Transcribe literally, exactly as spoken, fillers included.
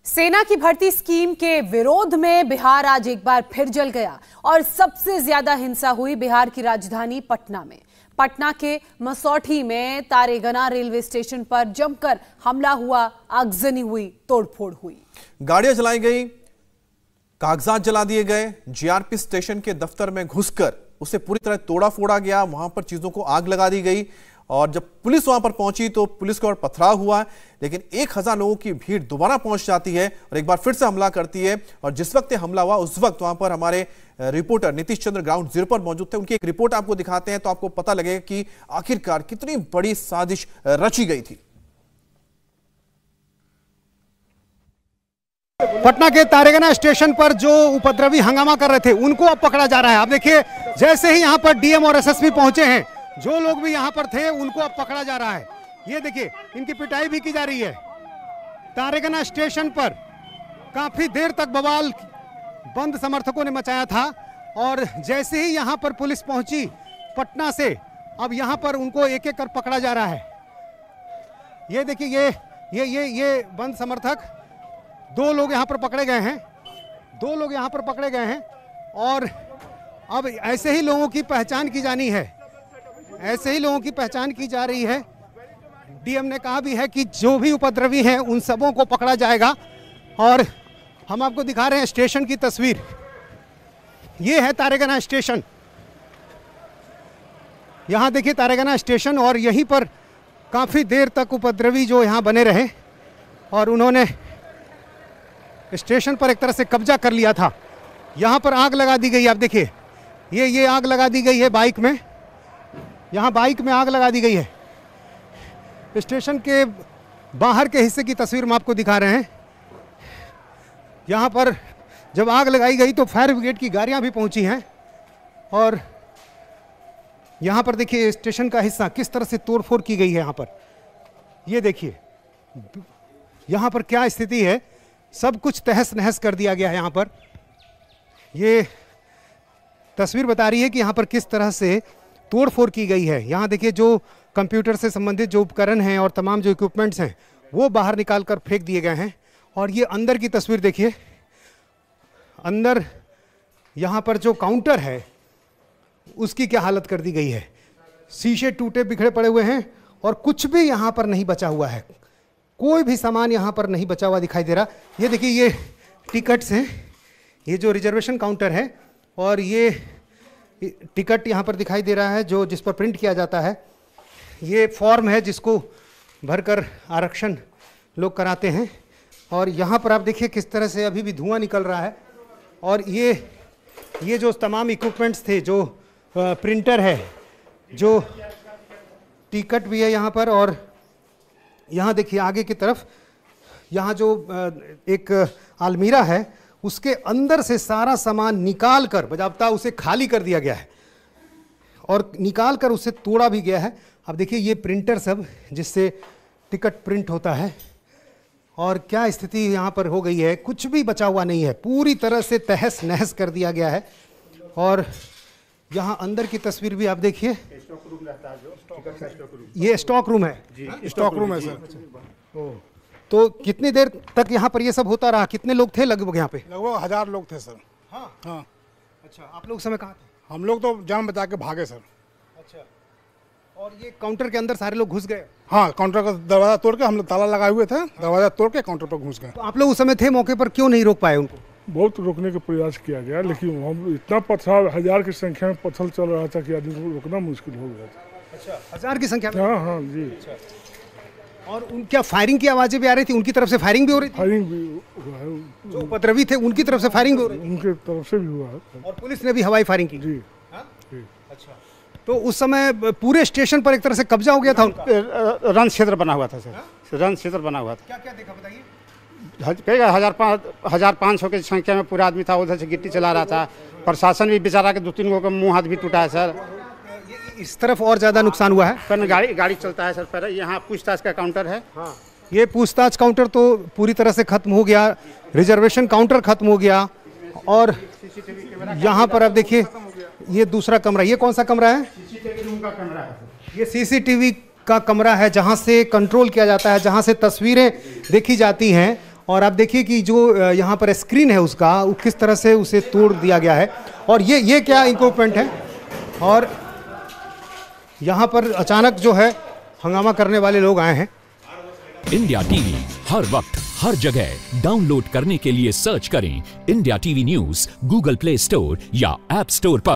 सेना की भर्ती स्कीम के विरोध में बिहार आज एक बार फिर जल गया और सबसे ज्यादा हिंसा हुई बिहार की राजधानी पटना में। पटना के मसौठी में तारेगना रेलवे स्टेशन पर जमकर हमला हुआ, आगजनी हुई, तोड़फोड़ हुई, गाड़ियां जलाई गई, कागजात जला दिए गए, जीआरपी स्टेशन के दफ्तर में घुसकर उसे पूरी तरह तोड़ा फोड़ा गया, वहां पर चीजों को आग लगा दी गई और जब पुलिस वहां पर पहुंची तो पुलिस के ऊपर पथराव हुआ। लेकिन एक हजार लोगों की भीड़ दोबारा पहुंच जाती है और एक बार फिर से हमला करती है। और जिस वक्त हमला हुआ उस वक्त वहां पर हमारे reporter Nitish Chandra ground zero पर मौजूद थे। उनकी एक रिपोर्ट आपको दिखाते हैं तो आपको पता लगेगा कि आखिरकार कितनी बड़ी साजिश रची गई थी। पटना के तारेगना स्टेशन पर जो उपद्रवी हंगामा कर रहे थे उनको अब पकड़ा जा रहा है। आप देखिए, जैसे ही यहां पर डीएम और एसएसपी पहुंचे हैं, जो लोग भी यहां पर थे उनको अब पकड़ा जा रहा है। ये देखिए, इनकी पिटाई भी की जा रही है। तारेगना स्टेशन पर काफी देर तक बवाल बंद समर्थकों ने मचाया था और जैसे ही यहां पर पुलिस पहुंची पटना से, अब यहां पर उनको एक एक कर पकड़ा जा रहा है। ये देखिए, ये ये ये ये बंद समर्थक, दो लोग यहां पर पकड़े गए हैं, दो लोग यहां पर पकड़े गए हैं और अब ऐसे ही लोगों की पहचान की जानी है, ऐसे ही लोगों की पहचान की जा रही है। डीएम ने कहा भी है कि जो भी उपद्रवी हैं उन सबों को पकड़ा जाएगा। और हम आपको दिखा रहे हैं स्टेशन की तस्वीर। ये है तारेगना स्टेशन। यहां देखिए तारेगना स्टेशन, और यहीं पर काफी देर तक उपद्रवी जो यहां बने रहे और उन्होंने स्टेशन पर एक तरह से कब्जा कर लिया था। यहां पर आग लगा दी गई। आप देखिए, ये ये आग लगा दी गई है बाइक में, यहां बाइक में आग लगा दी गई है। स्टेशन के बाहर के हिस्से की तस्वीर हम आपको दिखा रहे हैं। यहां पर जब आग लगाई गई तो फायर ब्रिगेड की गाड़ियां भी पहुंची हैं और यहां पर देखिए स्टेशन का हिस्सा किस तरह से तोड़फोड़ की गई है। यहां पर ये देखिए, यहां पर क्या स्थिति है, सब कुछ तहस नहस कर दिया गया है। यहाँ पर ये तस्वीर बता रही है कि यहाँ पर किस तरह से तोड़फोड़ की गई है। यहाँ देखिए, जो कंप्यूटर से संबंधित जो उपकरण हैं और तमाम जो इक्विपमेंट्स हैं वो बाहर निकाल कर फेंक दिए गए हैं। और ये अंदर की तस्वीर देखिए, अंदर यहाँ पर जो काउंटर है उसकी क्या हालत कर दी गई है। शीशे टूटे बिखरे पड़े हुए हैं और कुछ भी यहाँ पर नहीं बचा हुआ है, कोई भी सामान यहाँ पर नहीं बचा हुआ दिखाई दे रहा। ये देखिए, ये टिकट्स हैं, ये जो रिजर्वेशन काउंटर है और ये टिकट यहाँ पर दिखाई दे रहा है जो जिस पर प्रिंट किया जाता है। ये फॉर्म है जिसको भरकर आरक्षण लोग कराते हैं। और यहाँ पर आप देखिए किस तरह से अभी भी धुआं निकल रहा है। और ये ये जो तमाम इक्विपमेंट्स थे, जो प्रिंटर है, जो टिकट भी है यहाँ पर, और यहाँ देखिए आगे की तरफ, यहाँ जो एक अलमीरा है उसके अंदर से सारा सामान निकाल कर बजाबता उसे खाली कर दिया गया है और निकाल कर उसे तोड़ा भी गया है। अब देखिए, ये प्रिंटर सब जिससे टिकट प्रिंट होता है, और क्या स्थिति यहाँ पर हो गई है, कुछ भी बचा हुआ नहीं है, पूरी तरह से तहस नहस कर दिया गया है। और यहाँ अंदर की तस्वीर भी आप देखिए, ये स्टॉक रूम है, स्टॉक रूम है सर। तो कितनी देर तक यहाँ पर ये सब होता रहा? कितने लोग थे लगभग यहाँ पे? लगभग हजार लोग थे सर। हाँ हाँ। अच्छा, आप लोग समय कहाँ थे? हम लोग तो जान बचा के भागे सर। अच्छा, और ये काउंटर के अंदर सारे लोग घुस गए? हाँ, काउंटर का दरवाजा तोड़ के, हम लोग ताला लगाए हुए थे, दरवाजा तोड़ के काउंटर पर घुस गए। तो आप लोग उस समय थे मौके पर, क्यों नहीं रोक पाए उनको? बहुत रोकने का प्रयास किया गया, लेकिन हम इतना पत्थर, हजार की संख्या में पत्थर चल रहा था कि आदमी को रोकना मुश्किल हो गया था। अच्छा, हजार की संख्या में? हाँ हाँ जी। अच्छा। और उन क्या फायरिंग की आवाजें भी आ रही थी? उनकी तरफ से फायरिंग भी हो रही थी? फायरिंग भी हुआ है, जो उपद्रवी थे उनकी तरफ से फायरिंग भी हो रही थी? उनके तरफ से भी हुआ है। और पुलिस ने भी हवाई फायरिंग की? जी। अच्छा, तो उस समय पूरे स्टेशन पर एक तरह से कब्जा हो गया था उनका? रन क्षेत्र बना हुआ था सर, रन क्षेत्र बना हुआ था। क्या क्या देखा बताइए? कहेगा हजार पाँच हजार पाँच सौ की संख्या में पूरा आदमी था, उधर से गिट्टी चला रहा था। प्रशासन भी बेचारा के दो तीन लोगों का मुंह हाथ भी टूटा है सर। इस तरफ और ज्यादा नुकसान हुआ है? पर गाड़ी गाड़ी चलता है सर। पर यहाँ पूछताछ का काउंटर है। हाँ, ये पूछताछ काउंटर तो पूरी तरह से खत्म हो गया, रिजर्वेशन काउंटर खत्म हो गया। और यहाँ पर आप देखिए, ये दूसरा कमरा, ये कौन सा कमरा है? सीसीटीवी रूम का कमरा है। ये सीसीटीवी का कमरा है जहाँ से कंट्रोल किया जाता है, जहाँ से तस्वीरें देखी जाती हैं। और आप देखिए कि जो अ, यहाँ पर स्क्रीन है उसका, वो किस तरह से उसे तोड़ दिया गया है। और ये ये क्या इक्विपमेंट है, और यहाँ पर अचानक जो है हंगामा करने वाले लोग आए हैं। इंडिया टीवी हर वक्त हर जगह डाउनलोड करने के लिए सर्च करें India TV news Google Play Store या ऐप स्टोर पर।